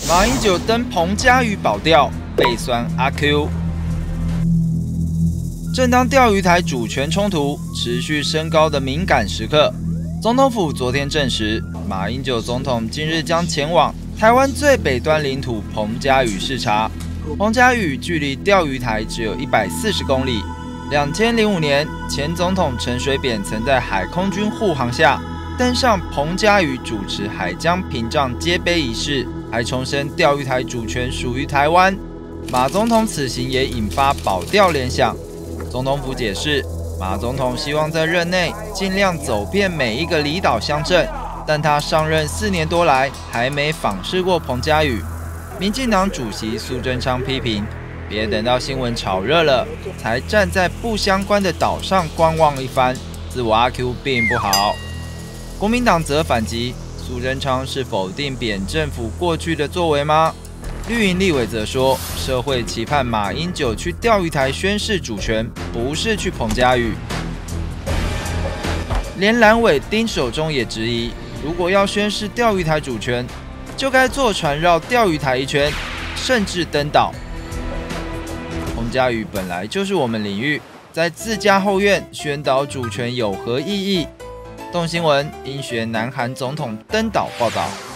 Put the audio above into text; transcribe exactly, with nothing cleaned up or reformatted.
马英九登彭佳屿保钓，被酸阿 Q。正当钓鱼台主权冲突持续升高的敏感时刻，总统府昨天证实，马英九总统今日将前往台湾最北端领土彭佳屿视察。彭佳屿距离钓鱼台只有一百四十公里。两千零五年，前总统陈水扁曾在海空军护航下登上彭佳屿，主持海疆屏障揭碑仪式，还重申钓鱼台主权属于台湾。马总统此行也引发保钓联想。总统府解释，马总统希望在任内尽量走遍每一个离岛乡镇，但他上任四年多来还没访视过彭佳屿。民进党主席苏贞昌批评，别等到新闻炒热了，才站在不相关的岛上观望一番，自我阿 Q 并不好。国民党则反击，苏贞昌是否定扁政府过去的作为吗？绿营立委则说，社会期盼马英九去钓鱼台宣示主权，不是去彭佳屿。连蓝委丁守中也质疑，如果要宣示钓鱼台主权，就该坐船绕钓鱼台一圈，甚至登岛。彭佳屿本来就是我们领域，在自家后院宣导主权有何意义？动新闻因学南韩总统登岛报道。